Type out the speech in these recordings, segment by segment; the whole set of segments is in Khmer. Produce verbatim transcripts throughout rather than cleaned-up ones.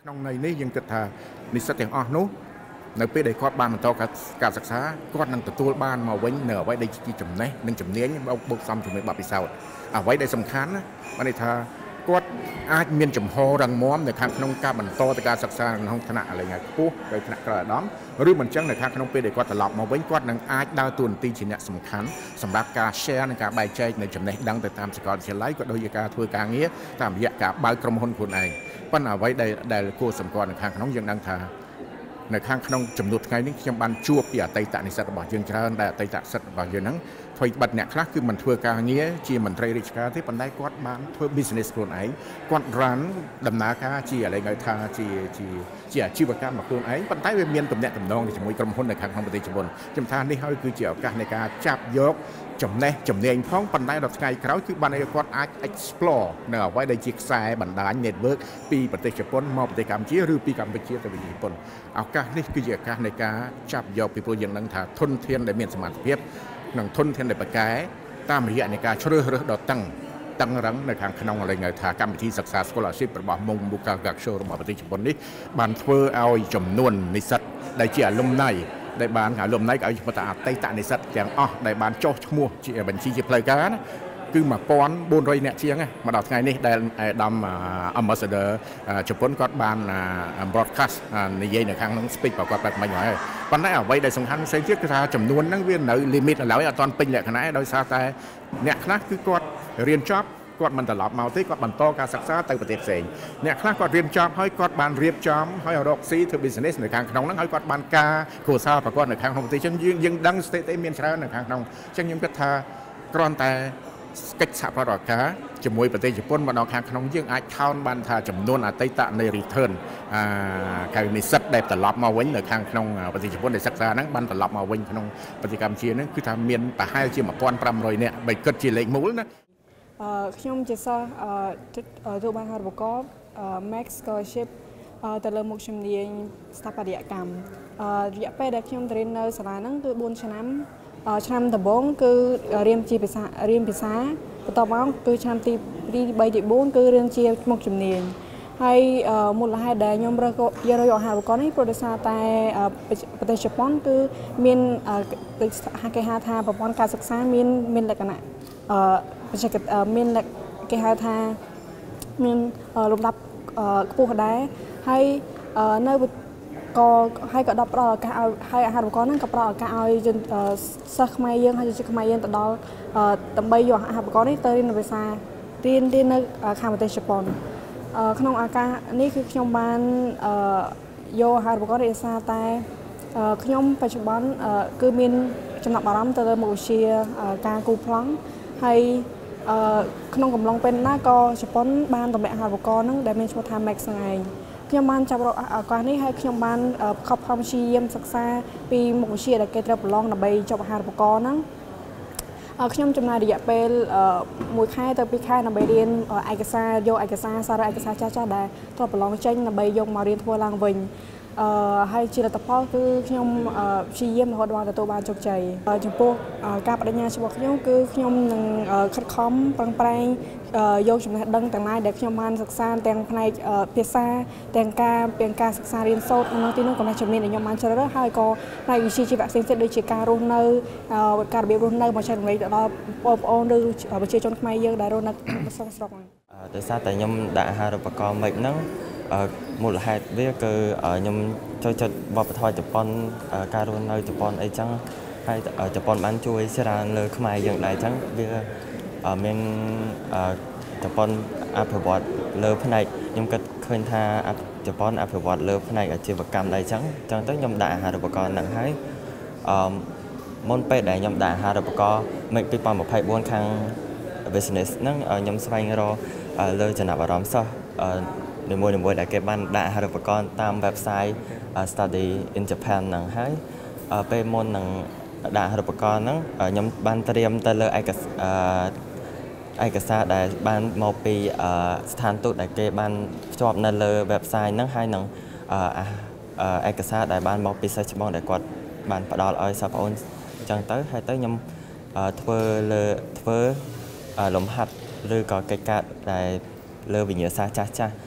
ក្នុងន័យនេះយើងគិតថានិស្សិតទាំងអស់នោះនៅពេលដែលគាត់បានបន្តការសិក្សាគាត់នឹងទទួលបានមកវិញនៅអ្វីដែលជាចំណេះនិងជំនាញបូកបូកសំជាមួយបទពិសោធន៍អ្វីដែលសំខាន់ណាបានន័យថាគាត់អាចមានចំហររឹងមាំនៅខាងក្នុងការបន្តទៅការសិក្សាក្នុងថ្នាក់អលង្ការខ្ពស់ទៅថ្នាក់ក្រៅឧត្តមឬមិនចឹងនៅខាងក្នុងពេលដែលគាត់ត្រឡប់មកវិញគាត់នឹងអាចដើរតួនាទីជាអ្នកសំខាន់សម្រាប់ការ share និងការបែងចែកនៅចំណេះដឹងទៅតាមសាកលវិទ្យាល័យក៏ដូចជាការធ្វើការងារតាមរយៈការបើកក្រុមហ៊ុនខ្លួនឯងប៉ុន្តែអ្វីដែលដែលគួរសម្គាល់នៅខាងក្នុងយើងដឹងថានៅខាងក្នុងចំនួនថ្ងៃនេះខ្ញុំបានជួបពីអតីតនិស្សិតរបស់យើងច្រើនដែលអតីតនិស្សិតរបស់យើងហ្នឹងធ្វើបាត់អ្នកខ្លះគឺមិនធ្វើការងារជាមន្ត្រីរាជការទេប៉ុន្តែគាត់បានធ្វើ business ខ្លួនឯងគាត់ run ដំណើរការជាឥឡូវហៅថាជាជាជាអាជីវកម្មរបស់ខ្លួនឯងប៉ុន្តែវាមានទំនាក់ទំនងជាមួយក្រុមហ៊ុននៅខាងក្នុងប្រទេសជប៉ុនខ្ញុំថានេះហើយគឺជាឱកាសនៃការចាប់យកចំណេះជំនាញផងប៉ុន្តែដល់ថ្ងៃក្រោយគឺបានឲ្យគាត់អាច explore នៅអ្វីដែលជាខ្សែបណ្ដាញ network ពីប្រទេសជប៉ុនមកប្រទេសកម្ពុជាឬពីកម្ពុជាទៅប្រទេសជប៉ុនឱកាសនេះគឺជាឱកាសនៃការចាប់យកពីព្រោះយើងដឹងថាធនធានដែលមានសមត្ថភាពនិងធនធានដែលប្រកែតាមរយៈនៃការជ្រើសរើសដ៏តឹងតឹងរឹងនៅខាងក្នុងอะไรហៅថាកម្មវិធីសិក្សា scholarship របស់មុំបុកាកាក់ show របស់ប្រទេសជប៉ុននេះបានធ្វើឲ្យចំនួននិស្សិតដែលជា alumni ដែលបានអាលំណៃក៏ឲ្យឈ្មោះថាអតីតនិស្សិតទាំងអស់ដែលបានចុះឈ្មោះជាបញ្ជីជាផ្លូវការណាគឺ một nghìn bốn trăm នាក់ជាងមកដល់ថ្ងៃនេះដែលអាដាម ambassador ជប៉ុនគាត់បាន broadcast និយាយនៅខាងក្នុង speech របស់គាត់បែបមិនហើយប៉ុន្តែអ្វីដែលសំខាន់ផ្សេងទៀតគឺថាចំនួនហ្នឹងវានៅ limit ឡើយអត់ទាន់ពេញលក្ខណៈដោយសារតែអ្នកខ្លះគឺគាត់រៀនចប់គាត់មិនត្រឡប់មកទេគាត់បន្តការសិក្សាទៅប្រទេសផ្សេងអ្នកខ្លះគាត់រៀនចប់ហើយគាត់បានរៀបចំហើយរកស៊ីធ្វើ business នៅខាងក្នុងហ្នឹងហើយគាត់បានការគ្រួសារប្រកបនៅខាងក្នុងប្រទេសអញ្ចឹងយើងយើងដឹងស្ថិតិមានច្រើននៅខាងក្នុងអញ្ចឹងខ្ញុំគិតថាគ្រាន់តែកិច្ចសហប្រតិបត្តិការជាមួយប្រទេសជប៉ុនមកដល់ខាងក្នុងយើងអាចថោនបានថាចំនួនអតីតនៃ return អាកៅនិស្សិតដែលត្រឡប់មកវិញនៅខាងក្នុងប្រទេសជប៉ុនដែលសិក្សាហ្នឹងបានត្រឡប់មកវិញក្នុងប្រទេសកម្ពុជាហ្នឹងគឺថាមានប្រហែលជា một nghìn năm trăm នាក់បើគិតជាលេខមូលណាខ្ញុំជាសិស្សទទួលបានការប្រកប Max Scholarship ទៅលើមុខជំនាញស្ថាបត្យកម្មរយៈពេលដែលខ្ញុំរៀននៅសាលាហ្នឹងគឺbốnឆ្នាំឆ្នាំដំបូងគឺរៀនជាភាសារៀនភាសាបន្តមកគឺឆ្នាំទីទី3ទី4គឺរៀនជាមុខជំនាញហើយមូលហេតុដែលខ្ញុំរើសយកយកអាហារូបករណ៍នេះព្រោះដោយសារតែប្រទេសជប៉ុនគឺមានគេហៅថាប្រព័ន្ធការសិក្សាមានមានលក្ខណៈបច្ចេកទេសមានគេហៅថាមានលំដាប់ខ្ពស់ដែរហើយនៅក៏ហើយក៏ដល់ប្រឱកាសឲ្យហើយអាហារូបករណ៍ហ្នឹងក៏ប្រឱកាសឲ្យសិស្សខ្មែរយើងហើយជាខ្មែរយើងទៅដល់ដើម្បីយកអាហារូបករណ៍នេះទៅរៀននៅភាសារៀនរៀននៅខាងប្រទេសជប៉ុនក្នុងឱកាសនេះគឺខ្ញុំបានយកអាហារូបករណ៍នេះដោយសារតែខ្ញុំបច្ចុប្បន្នគឺមានចំណាប់អារម្មណ៍ទៅលើមុខវិជ្ជាការគូប្លង់ហើយក្នុងកំឡុងពេលណាក៏ជប៉ុនបានទម្លាក់អាហារូបករណ៍ហ្នឹងដែលមានឈ្មោះថា Max ហ្នឹងឯងខ្ញុំបានចាប់រកឱកាសនេះហើយខ្ញុំបានខំខំព្យាយាមសិក្សាពីមុខវិជ្ជាដែលគេត្រូវប្រឡងដើម្បីចប់អាហារូបករណ៍ហ្នឹងខ្ញុំចំណាយរយៈពេលមួយខែទៅពីរខែដើម្បីរៀនឯកសារយកឯកសារសារឯកសារចាស់ចាស់ដែលត្រូវប្រឡងចេញដើម្បីយកមករៀនធ្វើឡើងវិញហើយជាលទ្ធផលគឺខ្ញុំព្យាយាមរហូតដល់ទទួលបានជោគជ័យចំពោះការបដិញ្ញារបស់ខ្ញុំគឺខ្ញុំនឹងខិតខំប្រឹងប្រែងយកចំណេះដឹងទាំងឡាយដែលខ្ញុំបានសិក្សាទាំងផ្នែកភាសាទាំងការទាំងការសិក្សារៀនសូត្រនៅទីនោះក៏មានជំនាញដែលខ្ញុំបានជ្រើសរើសហើយក៏ផ្នែកវិជ្ជាជីវៈផ្សេងៗដូចជាការរស់នៅការរបៀបរស់នៅមកចែករំលែកទៅដល់បងប្អូនឬប្រជាជនខ្មែរយើងដែលរស់នៅក្នុងស្រុកស្រុកហ្នឹងដោយសារតែខ្ញុំដាក់អាហារូបករណ៍មិចហ្នឹងមូលហេតុវាគឺខ្ញុំចូលចិត្តវប្បធម៌ជប៉ុនការរស់នៅជប៉ុនអីចឹងហើយជប៉ុនបានជួយច្រើនលើខ្មែរយើងដែរចឹងវាមានជប៉ុនអភិវឌ្ឍលើផ្នែកខ្ញុំគិតឃើញថាជប៉ុនអភិវឌ្ឍលើផ្នែកអាជីវកម្មដែរចឹងចឹងទៅខ្ញុំដាក់អាហារូបករណ៍ហ្នឹងហើយអឺមុនពេលដែលខ្ញុំដាក់អាហារូបករណ៍មិចពីរnghìn không trăm hai mươi tưខាង business ហ្នឹងខ្ញុំស្វែងរកលើចំណាប់អារម្មណ៍សិស្សនីមួយៗដែលគេបានដាក់អាហារូបករណ៍តាម website Study in Japan ហ្នឹងហើយពេលមុននឹងដាក់អាហារូបករណ៍ហ្នឹងខ្ញុំបានត្រៀមទៅលើឯកសារឯកសារដែលបានមកពីស្ថានទូតដែលគេបានភ្ជាប់នៅលើ website ហ្នឹងហើយនឹងឯកសារដែលបានមកពីសិស្សច្បងដែលគាត់បានផ្ដល់ឲ្យសិស្សប្អូនអញ្ចឹងទៅហើយទៅខ្ញុំធ្វើលើធ្វើលំហាត់ឬក៏កិច្ចការដែលលើវិញ្ញាសាចាស់ចាស់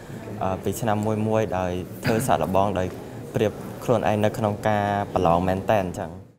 ពីឆ្នាំមួយមួយដោយធ្វើសាក់លបងដោយប្រៀបខ្លួនឯងនៅក្នុងការប្រឡងមែនតែនអញ្ចឹង